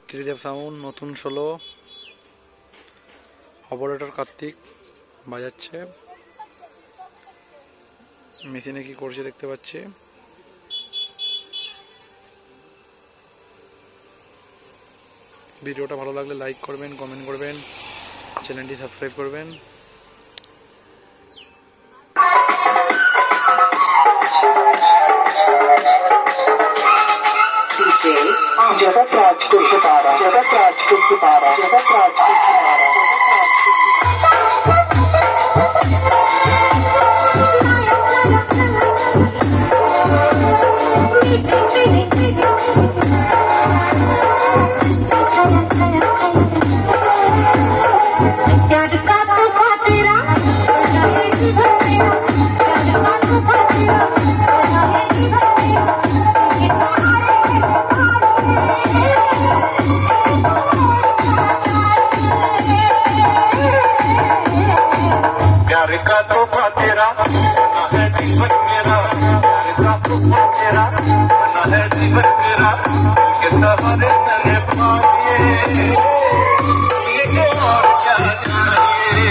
Tridev sound নতুন 16 operator Kartik বাজাচ্ছে। মেশিনে কি করছে দেখতে পাচ্ছি। ভিডিওটা ভালো লাগলে লাইক করবেন, কমেন্ট করবেন, চ্যানেলটি সাবস্ক্রাইব করবেন। जगतराज को सितारा, जगतराज को सितारा, जगतराज को सितारा। प्यार का तोहफा तेरा बना है जीवन मेरा, प्यार का तोहफा तेरा बना है जीवन मेरा, के सहारे मैंने पाए ये और क्या चाहिए।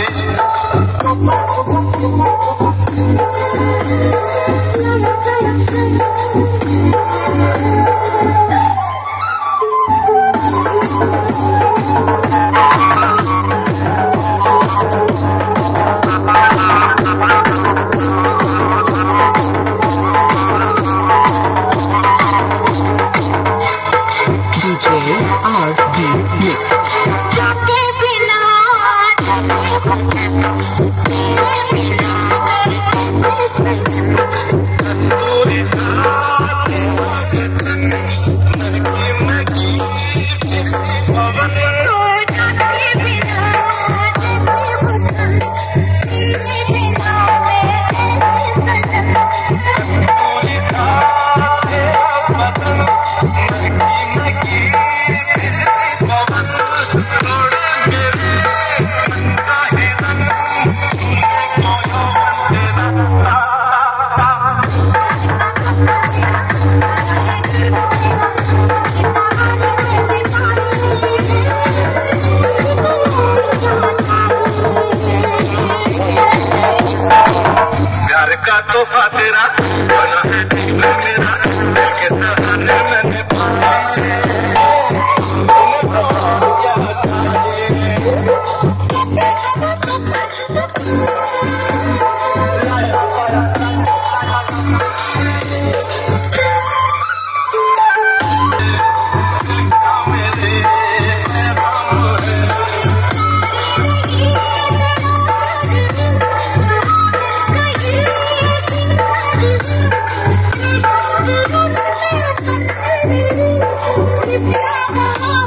प्यार का तोहफा तेरा बना है जीवन मेरा, के सहारे मैंने पाए Yeah.